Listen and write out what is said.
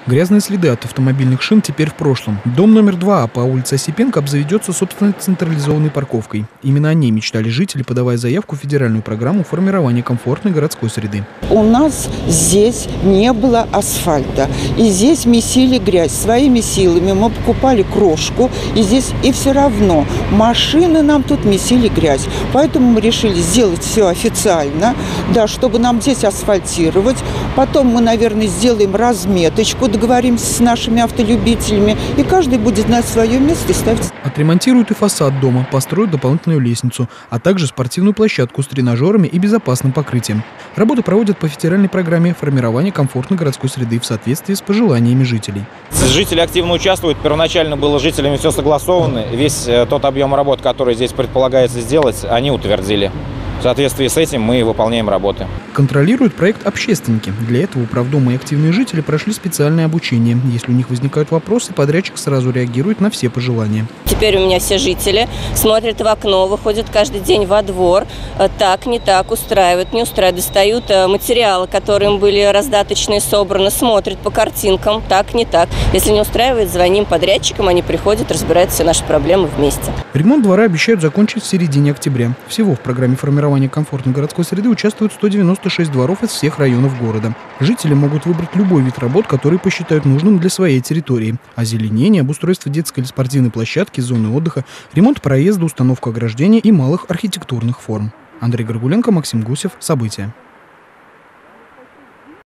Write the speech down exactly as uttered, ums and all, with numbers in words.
Грязные следы от автомобильных шин теперь в прошлом. Дом номер два по улице Осипенко обзаведется собственной централизованной парковкой. Именно о ней мечтали жители, подавая заявку в федеральную программу формирования комфортной городской среды. У нас здесь не было асфальта. И здесь месили грязь своими силами. Мы покупали крошку. И здесь и все равно машины нам тут месили грязь. Поэтому мы решили сделать все официально, да, чтобы нам здесь асфальтировать. Потом мы, наверное, сделаем разметочку, договоримся с нашими автолюбителями, и каждый будет знать свое место и ставить. Отремонтируют и фасад дома, построят дополнительную лестницу, а также спортивную площадку с тренажерами и безопасным покрытием. Работы проводят по федеральной программе формирования комфортной городской среды в соответствии с пожеланиями жителей. Жители активно участвуют. Первоначально было жителями все согласовано. Весь тот объем работ, который здесь предполагается сделать, они утвердили. В соответствии с этим мы выполняем работы. Контролируют проект общественники. Для этого управдомы и активные жители прошли специальное обучение. Если у них возникают вопросы, подрядчик сразу реагирует на все пожелания. Теперь у меня все жители смотрят в окно, выходят каждый день во двор. Так, не так, устраивают, не устраивают. Достают материалы, которые им были раздаточные, собраны, смотрят по картинкам. Так, не так. Если не устраивает, звоним подрядчикам, они приходят, разбирают все наши проблемы вместе. Ремонт двора обещают закончить в середине октября. Всего в программе формирования комфортной городской среды участвуют сто девяносто шесть дворов из всех районов города. Жители могут выбрать любой вид работ, который посчитают нужным для своей территории. Озеленение, обустройство детской или спортивной площадки, зоны отдыха, ремонт проезда, установка ограждения и малых архитектурных форм. Андрей Горгуленко, Максим Гусев. События.